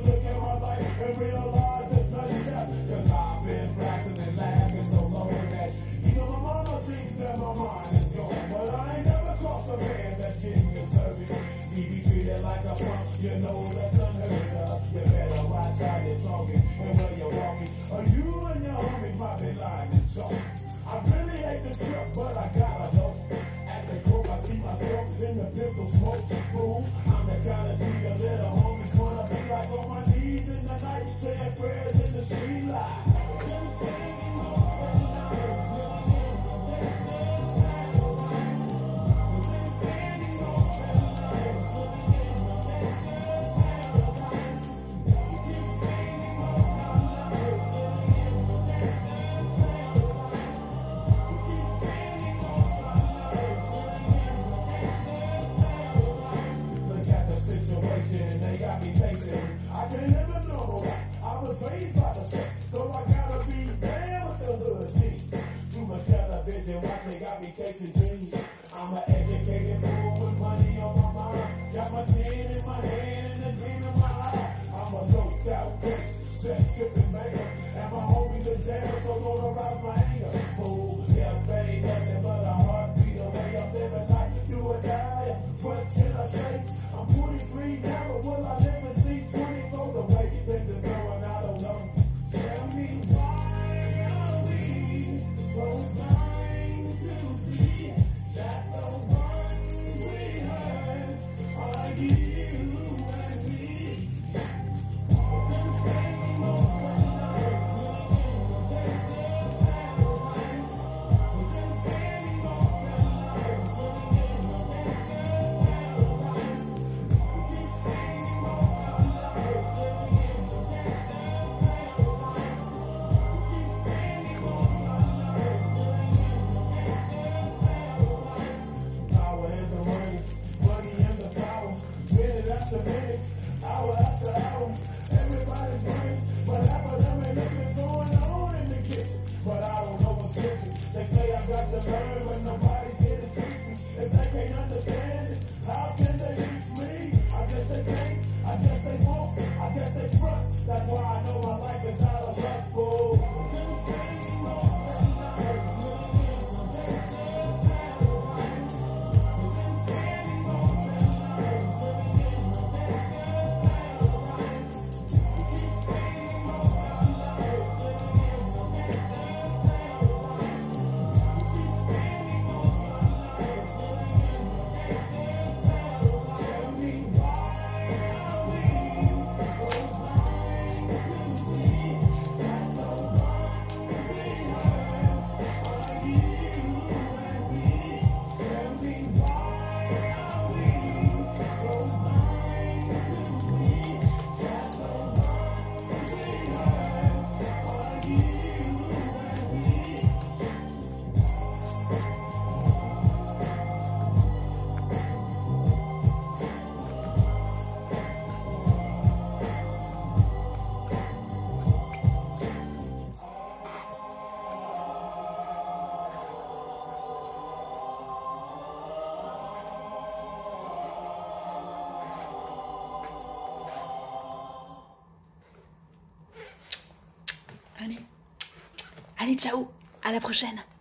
look at my life and realize it's not that. Cause I've been blasting and laughing so long that even my mama thinks that my mind is gone. But I ain't never crossed a man that didn't deserve it. He be treated like a punk, you know that's unheard of. You better watch how you're talking and where you're walking, or you and your homies might be lying and chalk. I really hate the trip, but I gotta know. At the coke, I see myself in the pistol smoke. Boom, I'm the kind of G a little homies wanna be like, on my knees in the night, saying prayers in the street light. They got me pacing. I can't live a normal life. I was raised by the shit, so I gotta be down with the hood team. Too much television watching got me chasing dreams. I'm an educated fool with money on my mind. Got my tin in my hand and a gleam in my eye. I'm a loped out gangster, set tripping banger. And my homies is down, so don't arouse my anger. Fool, yeah, babe, nothing but a heartbeat away. I'm living like do or die. What can I say? I'm 23 now, but will I live and see 24? The way things are going, I don't know. Tell me why are we so blind to see that the ones we hurt are you and me? Been spending most of the night looking in the paradise. Been spending most of the night looking in the paradise. Hour after hour, everybody's running, but half of them ain't looking going on in the kitchen. But I don't know what's cooking. They say I got to learn, but nobody's here to teach me. If they can't understand it, how can they reach me? I guess they can't, I guess they won't, I guess they front. That's why I know my life is out of luck, fool. Allez, ciao, à la prochaine.